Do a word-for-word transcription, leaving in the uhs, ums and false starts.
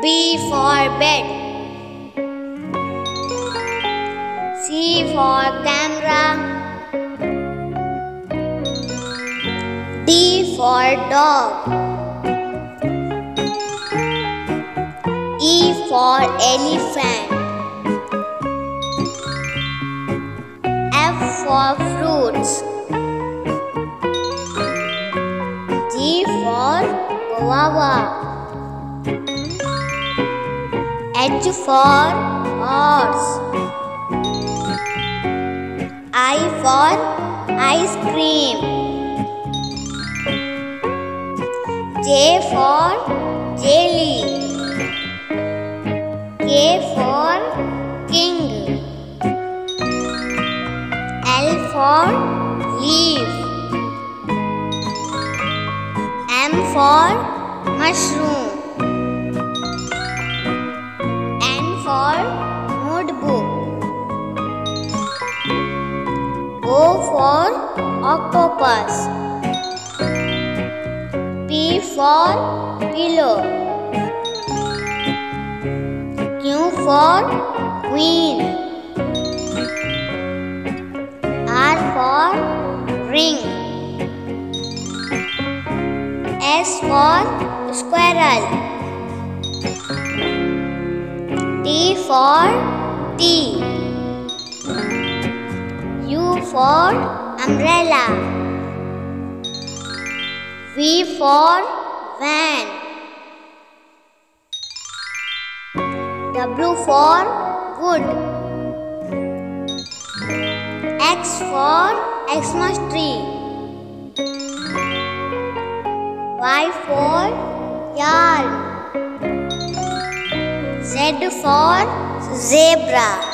B for bed. C for camera. D for dog. E for elephant. F for fruits. G for guava. H for horse. I for ice cream. J for jelly. K for king. L for leaf. M for mushroom. N for notebook. O for octopus. P for pillow. Q for queen. R for ring. S for squirrel. T for tea. U for umbrella. V for van. W for wood. X for Xmas tree. Y for yarn. Z for zebra.